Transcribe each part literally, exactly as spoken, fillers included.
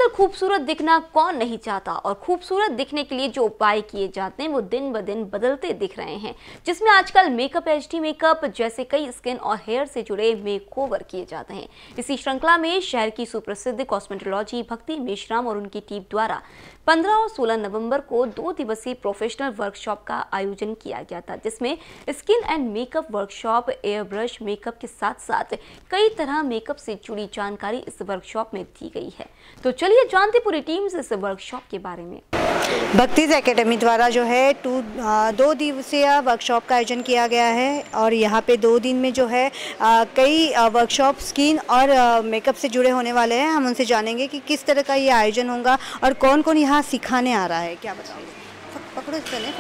आजकल खूबसूरत दिखना कौन नहीं चाहता और खूबसूरत दिखने के लिए जो उपाय किए जाते हैं वो दिन ब दिन बदलते दिख रहे हैं, जिसमें आजकल मेकअप, एचडी मेकअप जैसे कई स्किन और हेयर से जुड़े मेकओवर किए जाते हैं। इसी श्रृंखला में शहर की सुप्रसिद्ध कॉस्मेटोलॉजी भक्ति मेश्राम और उनकी टीम द्वारा पंद्रह और सोलह नवंबर को दो दिवसीय प्रोफेशनल वर्कशॉप का आयोजन किया गया था, जिसमें skin and makeup workshop, air brush makeup के साथ साथ कई तरह मेकअप से जुड़ी जानकारी इस वर्कशॉप में दी गई है। तो चलिए जानते पूरी टीम से इस वर्कशॉप के बारे में। भक्तिज एकेडमी द्वारा जो है टू दो दिवसीय वर्कशॉप का आयोजन किया गया है और यहाँ पे दो दिन में जो है आ, कई वर्कशॉप स्किन और मेकअप से जुड़े होने वाले हैं। हम उनसे जानेंगे कि किस तरह का ये आयोजन होगा और कौन कौन यहाँ सिखाने आ रहा है, क्या बताएंगे। पकड़ो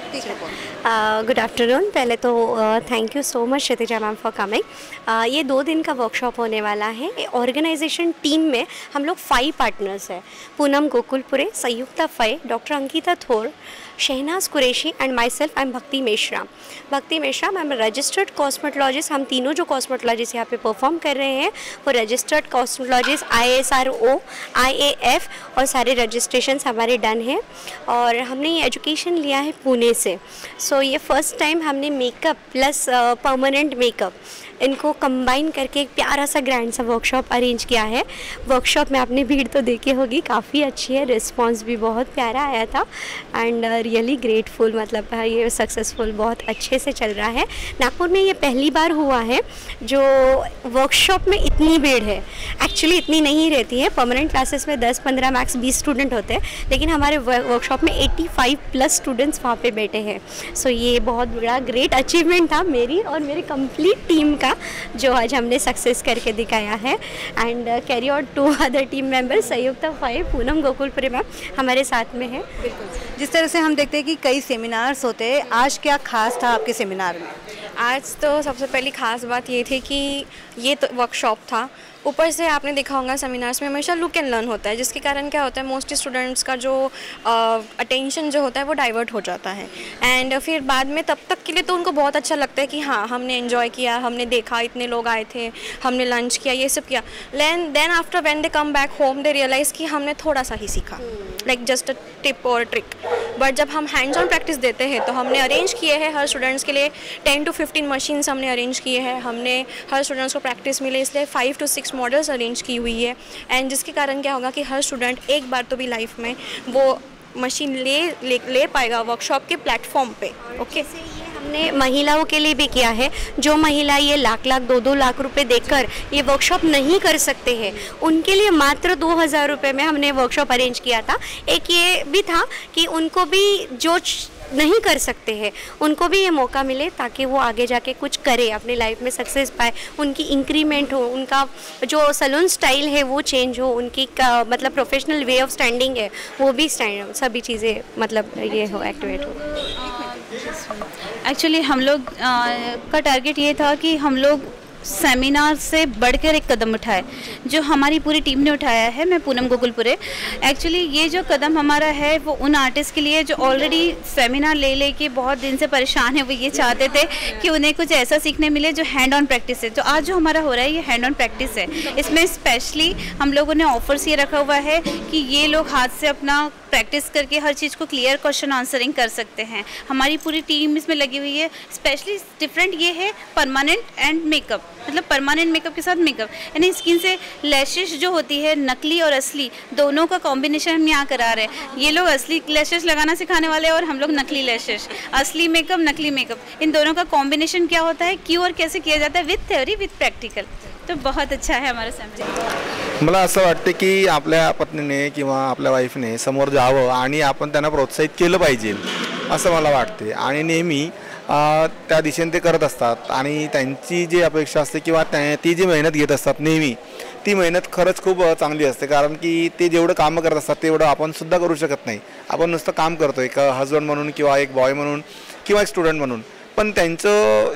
पहले। Good afternoon. पहले तो thank you so much Kshitija ma'am for coming. ये दो दिन का वर्कशॉप होने वाला है। ऑर्गेनाइजेशन टीम में हम लोग फाइव पार्टनर्स हैं। Poonam Gokulpure, Sanyukta Fai, doctor Ankita Thor, Shahnaz Qureshi and myself I am Bhakti Meshram. Bhakti Meshram I am registered cosmetologist. हम तीनों जो कॉस्मेटोलॉजिस्ट यहाँ पे परफॉर्म कर रहे हैं वो registered cosmetologist I S R O, I A F और सारे रजिस्ट्रेशंस हमारे डन हैं। और हमने ये एजुकेशन लिया है पुणे से। सो so, ये फर्स्ट टाइम हमने मेकअप प्लस परमानेंट मेकअप इनको कंबाइन करके एक प्यारा सा ग्रैंड सा वर्कशॉप अरेंज किया है। वर्कशॉप में आपने भीड़ तो देखी होगी, काफ़ी अच्छी है, रिस्पांस भी बहुत प्यारा आया था एंड रियली ग्रेटफुल। मतलब ये सक्सेसफुल बहुत अच्छे से चल रहा है। नागपुर में ये पहली बार हुआ है जो वर्कशॉप में इतनी भीड़ है। एक्चुअली इतनी नहीं रहती है, परमानेंट क्लासेस में दस पंद्रह मैक्स बीस स्टूडेंट होते हैं, लेकिन हमारे वर्कशॉप में पचासी प्लस स्टूडेंट्स वहाँ पे बैठे हैं। सो so, ये बहुत बड़ा ग्रेट अचीवमेंट था मेरी और मेरी कंप्लीट टीम का, जो आज हमने सक्सेस करके दिखाया है। And carry out to other team members, Sanyukta Fai, Poonam Gokulpure ma'am हमारे साथ में है। बिल्कुल। जिस तरह से हम देखते हैं कि कई सेमिनार्स होते हैं, आज क्या खास था आपके सेमिनार में? आज तो सबसे पहली खास बात ये थी कि ये तो वर्कशॉप था। ऊपर से आपने देखा होगा सेमिनार्स में हमेशा लुक एंड लर्न होता है, जिसके कारण क्या होता है मोस्टली स्टूडेंट्स का जो अटेंशन जो होता है वो डाइवर्ट हो जाता है। एंड फिर बाद में तब तक के लिए तो उनको बहुत अच्छा लगता है कि हाँ हमने एंजॉय किया, हमने देखा, इतने लोग आए थे, हमने लंच किया, ये सब किया। लेन देन after when they come back home they realize कि हमने थोड़ा सा ही सीखा, लाइक जस्ट अ टिप और ट्रिक। बट जब हम हैंड्स ऑन प्रैक्टिस देते हैं तो हमने अरेंज किए हैं हर स्टूडेंट्स के लिए टेन टू फिफ्टीन मशीन्स हमने अरेंज किए हैं। हमने हर स्टूडेंट्स को प्रैक्टिस मिले, इसलिए five to six models arrange की हुई है। एंड जिसके कारण क्या होगा कि हर स्टूडेंट एक बार तो भी लाइफ में वो मशीन ले ले, ले पाएगा वर्कशॉप के प्लेटफॉर्म पे। Okay okay? हमने महिलाओं के लिए भी किया है। जो महिला ये लाख लाख दो दो लाख रुपए देकर ये वर्कशॉप नहीं कर सकते हैं, उनके लिए मात्र दो हज़ार रुपये में हमने वर्कशॉप अरेंज किया था। एक ये भी था कि उनको भी जो नहीं कर सकते हैं उनको भी ये मौका मिले ताकि वो आगे जाके कुछ करे, अपनी लाइफ में सक्सेस पाए, उनकी इंक्रीमेंट हो, उनका जो सैलून स्टाइल है वो चेंज हो, उनकी का, मतलब प्रोफेशनल वे ऑफ स्टैंडिंग है वो भी स्टैंड, सभी चीज़ें मतलब ये हो एक्टिवेट हो। एक्चुअली हम लोग का टारगेट ये था कि हम लोग सेमिनार से बढ़कर एक कदम उठाए, जो हमारी पूरी टीम ने उठाया है। मैं पूनम गोकुलपुरे। एक्चुअली ये जो कदम हमारा है वो उन आर्टिस्ट के लिए जो ऑलरेडी सेमिनार ले ले के बहुत दिन से परेशान है। वो ये चाहते थे कि उन्हें कुछ ऐसा सीखने मिले जो हैंड ऑन प्रैक्टिस है। तो आज जो हमारा हो रहा है ये हैंड ऑन प्रैक्टिस है। इसमें स्पेशली हम लोगों ने ऑफर्स ये रखा हुआ है कि ये लोग हाथ से अपना प्रैक्टिस करके हर चीज़ को क्लियर क्वेश्चन आंसरिंग कर सकते हैं। हमारी पूरी टीम इसमें लगी हुई है। स्पेशली डिफरेंट ये है परमानेंट एंड मेकअप, मतलब परमानेंट मेकअप के साथ मेकअप, यानी स्किन से लैशेस जो होती है नकली और असली दोनों का कॉम्बिनेशन हम यहाँ करा रहे हैं। ये लोग असली लैशेस लगाना सिखाने वाले हैं और हम लोग नकली लैशेस, असली मेकअप नकली मेकअप, इन दोनों का कॉम्बिनेशन क्या होता है, क्यों और कैसे किया जाता है, विथ थ्योरी विथ प्रॅक्टिकल। तो बहुत अच्छा है हमारा सेमिनार। मला असं वाटतं की आपल्या पत्नीने किंवा आपल्या वाईफने समोर जावं आणि आपण त्यांना प्रोत्साहित केलं पाहिजे असं मला वाटते। आणि नेहमी त्या दिशेने ते करत असतात आणि त्यांची जी अपेक्षा असते किंवा ती जी मेहनत घेत असतात नेहमी, ती मेहनत खरंच खूप चांगली असते। कारण की ते जेवढं काम करत असतात तेवढं आपण सुद्धा करू शकत नाही। आपण नुसतं काम करतो एक हजबंड म्हणून किंवा एक बॉय म्हणून किंवा एक स्टुडंट म्हणून, पण त्यांचं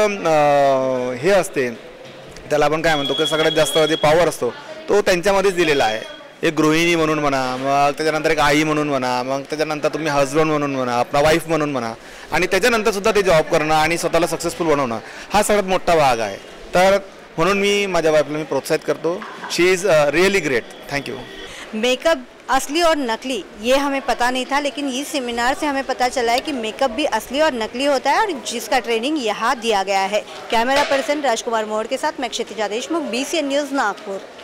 इतकं हे असते, त्याला आपण काय म्हणतो की सगळ्यात जास्त जे पॉवर असतो तो त्यांच्यामध्येच दिलेला आहे। एक गृहिणी म्हणून म्हणा, मग त्याच्यानंतर एक आई म्हणून म्हणा, मग त्याच्यानंतर तुम्ही हजबंड म्हणून म्हणा, आपला वाईफ म्हणून म्हणा, आणि त्याच्यानंतर सुद्धा ते जॉब करणं आणि स्वतःला सक्सेसफुल बनवणं हा सगळ्यात मोठा भाग आहे। तर म्हणून मी माझ्या वाईफला मी प्रोत्साहित करतो। She is really great. Thank you. Makeup असली और नकली ये हमें पता नहीं था, लेकिन इस सेमिनार से हमें पता चला है कि मेकअप भी असली और नकली होता है और जिसका ट्रेनिंग यहाँ दिया गया है। कैमरा पर्सन राजकुमार मोड़ के साथ मैं Kshitija Deshmukh, B C N news Nagpur.